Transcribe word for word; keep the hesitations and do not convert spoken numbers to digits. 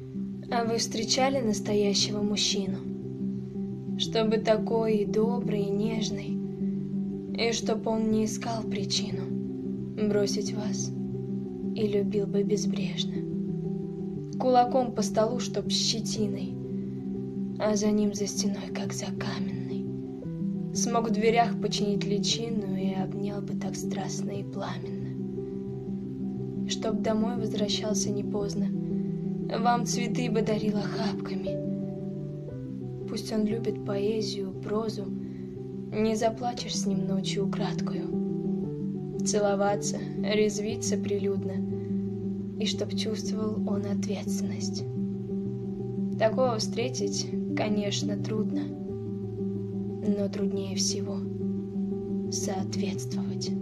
А вы встречали настоящего мужчину? Чтобы такой и добрый, и нежный, и чтоб он не искал причину бросить вас и любил бы безбрежно. Кулаком по столу, чтоб с щетиной, а за ним за стеной, как за каменной, смог в дверях починить личину и обнял бы так страстно и пламенно. Чтоб домой возвращался не поздно, вам цветы бы дарил охапками. Пусть он любит поэзию, прозу, не заплачешь с ним ночью украдкою. Целоваться, резвиться прилюдно, и чтоб чувствовал он ответственность. Такого встретить, конечно, трудно, но труднее всего соответствовать.